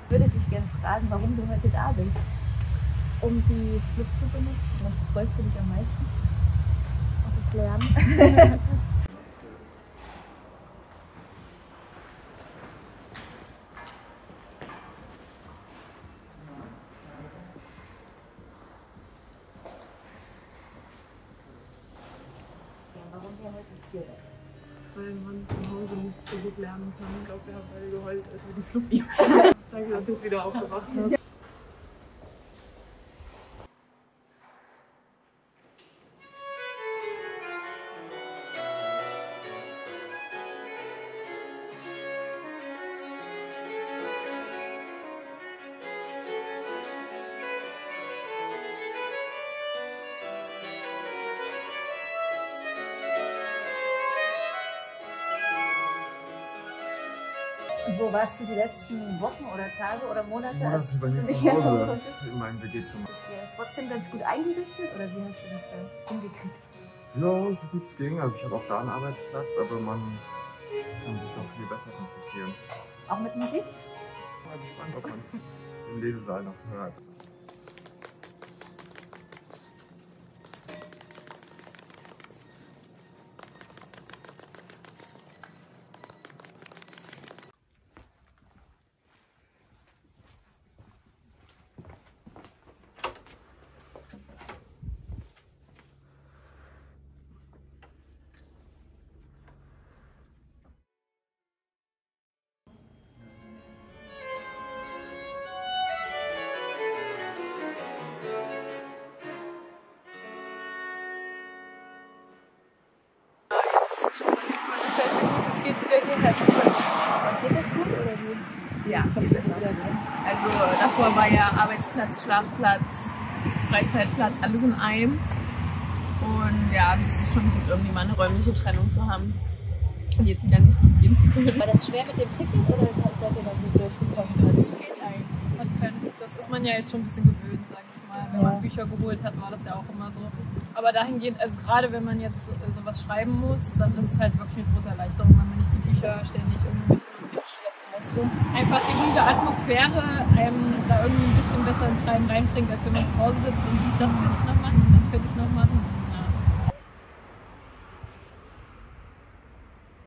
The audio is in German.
Ich würde dich gerne fragen, warum du heute da bist. Um die Flip zu benutzen. Was freust du dich am meisten? Auf das Lernen. Warum wir heute hier sind? Weil man zu Hause nicht so gut lernen kann. Ich glaube, wir haben beide geheult, als wir die Sluppi. Danke, dass ich es wieder aufgewacht habe. Und wo warst du die letzten Wochen oder Tage oder Monate? Monate bei mir du dich zu Hause, konntest? in meinem WG-Zimmer. Bist du trotzdem ganz gut eingerichtet oder wie hast du das da hingekriegt? Ja, so gut es ging. Also ich habe auch da einen Arbeitsplatz, aber man kann sich noch viel besser konzentrieren. Auch mit Musik? Mal gespannt, ob man es im Lesesaal noch hört. Geht das gut oder wie? Ja, viel besser. Also davor war ja Arbeitsplatz, Schlafplatz, Freizeitplatz, alles in einem. Und ja, es ist schon gut, irgendwie mal eine räumliche Trennung zu haben. Und jetzt wieder nicht so gehen zu können. War das schwer mit dem Ticket oder seid ihr da gut durchgekommen? Das geht eigentlich. Das ist man ja jetzt schon ein bisschen gewöhnt, sage ich mal. Wenn man Bücher geholt hat, war das ja auch immer so. Aber dahingehend, also gerade wenn man jetzt sowas schreiben muss, dann ist es halt wirklich eine große Erleichterung, wenn man nicht die Bücher ständig irgendwie mitschleppen muss. So. Einfach die ruhige Atmosphäre einem da irgendwie ein bisschen besser ins Schreiben reinbringt, als wenn man zu Hause sitzt und sieht, das könnte ich noch machen, das könnte ich noch machen.